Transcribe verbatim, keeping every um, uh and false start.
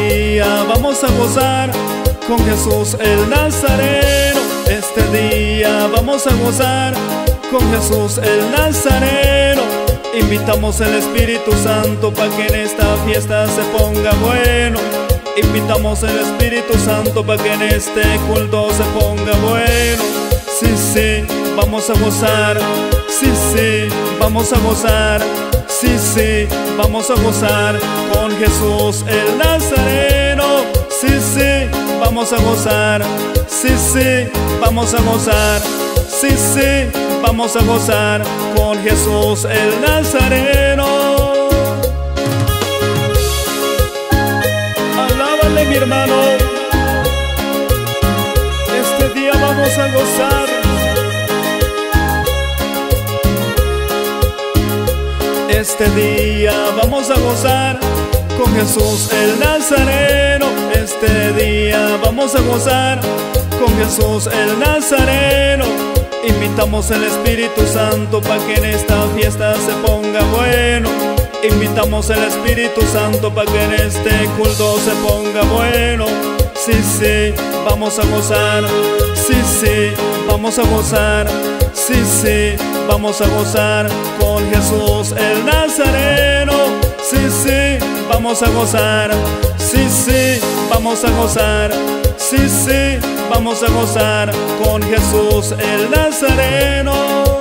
día vamos a gozar con Jesús el Nazareno. Este día vamos a gozar con Jesús el Nazareno. Invitamos al Espíritu Santo para que en esta fiesta se ponga bueno. Invitamos al Espíritu Santo para que en este culto se ponga bueno. Sí, sí, vamos a gozar. Sí, sí, vamos a gozar. Sí, sí, vamos a gozar con Jesús el Nazareno. Sí, sí, vamos a gozar. Sí, sí, vamos a gozar. Sí, sí, vamos a gozar con Jesús el Nazareno. Alábale, mi hermano. Este día vamos a gozar. Este día vamos a gozar con Jesús el Nazareno. Este día vamos a gozar con Jesús el Nazareno. Invitamos al Espíritu Santo para que en esta fiesta se ponga bueno. Invitamos al Espíritu Santo para que en este culto se ponga bueno. Sí, sí, vamos a gozar. Sí, sí, vamos a gozar. Sí, sí, vamos a gozar con Jesús el Nazareno. Sí, sí, vamos a gozar. Sí, sí, vamos a gozar. Sí, sí, vamos a gozar con Jesús el Nazareno.